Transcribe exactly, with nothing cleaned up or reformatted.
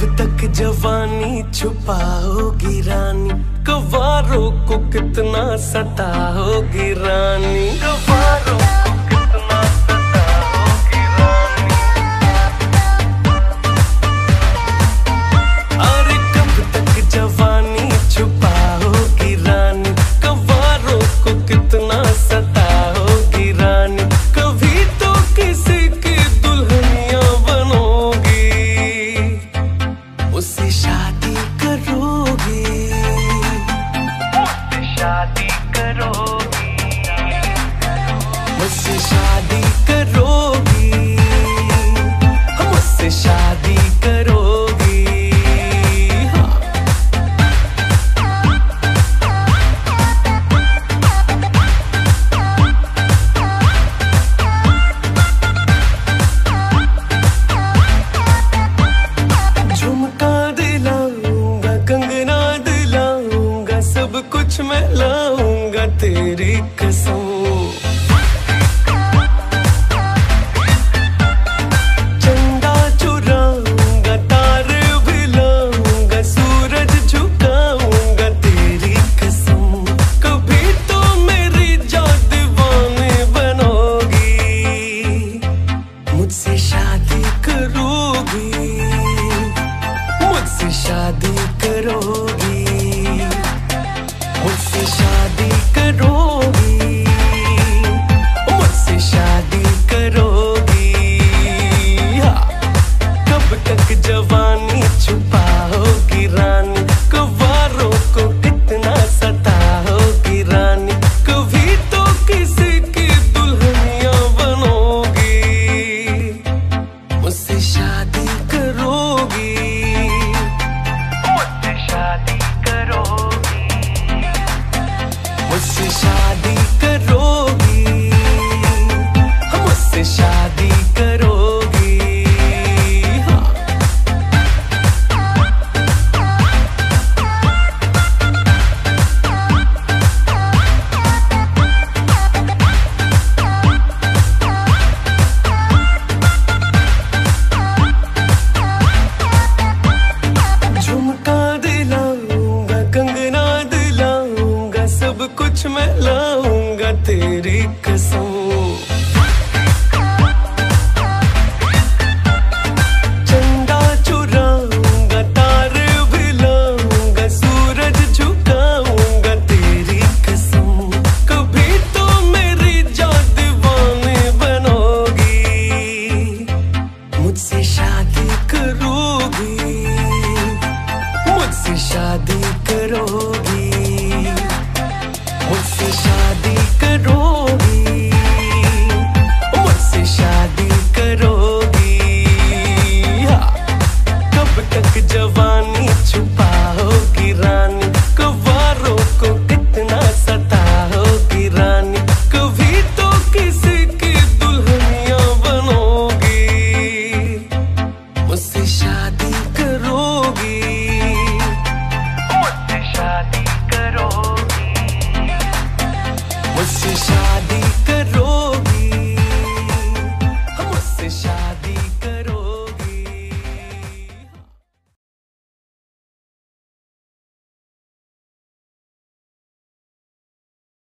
तक जवानी छुपाओगी रानी, कवारों को कितना सताओगी रानी, कवारों को कितना सताओगी रानी। अरे कब तक जवानी छुपाओगी रानी, कवारों को कितना सताओगी रानी। कभी तो किसी की दुल्हनिया बनोगी, मुझसे शादी करोगी, मुझसे शादी करोगी, मुझसे शादी करोगी, मुझसे शादी करोगी। हाँ। झुमका दिलाऊंगा, कंगना दिलाऊंगा, सब कुछ मैं लाऊंगा तेरी कसम। चंदा चुराऊंगा, तारे भी लाऊंगा, सूरज झुकाऊंगा तेरी कसम। कभी तो मेरी जान दीवाने बनोगी, मुझसे शादी करोगी, मुझसे शादी करोगी, मुझसे शादी करोगी, मुझसे शादी करोगी। हाँ। कब तक जवानी छुपाओगी रानी, कवारों को कितना सताओगी रानी। कभी तो किसी की दुल्हनिया बनोगी, मुझसे शादी करोगी, मुझसे शादी करोगी, मुझसे शादी करोगी, मुझसे शादी करोगी। हाँ। झुमका दिलाऊंगा, कंगना दिलाऊंगा, सब कुछ मैं लाऊंगा तेरी कसम। चंदा चुराऊंगा, तारे भी लाऊंगा, सूरज झुकाऊंगा तेरी कसम। कभी तो मेरी जान दीवाने बनोगी, मुझसे शादी करोगी, मुझसे शादी करोगी।